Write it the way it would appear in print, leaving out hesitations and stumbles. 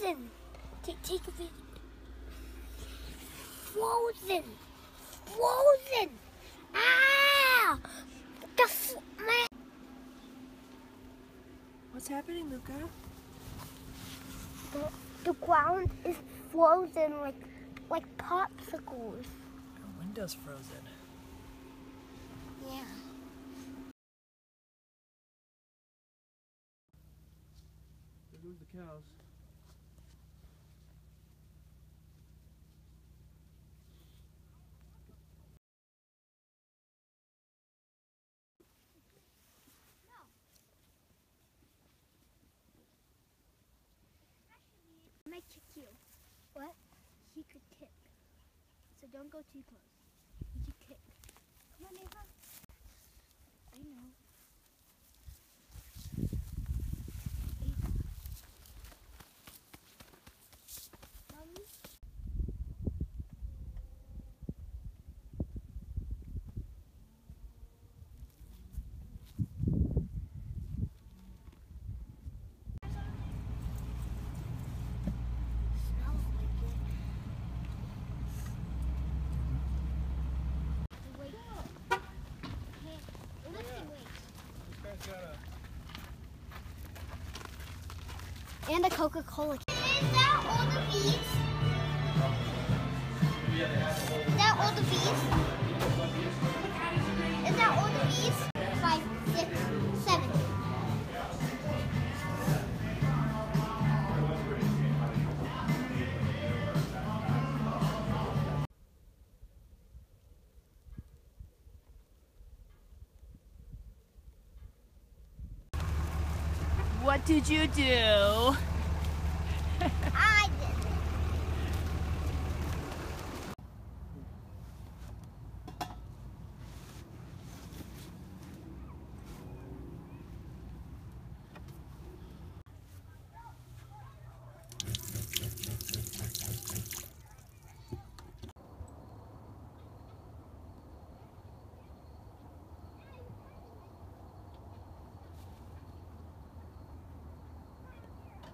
frozen. Take a video. Frozen. Frozen. Ah! Man. What's happening, Luca? The ground is frozen like popsicles. Our window's frozen. Yeah. There goes the cows. I might kick you. What? He could kick. So don't go too close. He could kick. Come on, Ava. I know. Ava. Mommy? And a Coca-Cola. Is that all the bees? Is that all the bees? Is that all the bees? 5, 6, 7. What did you do?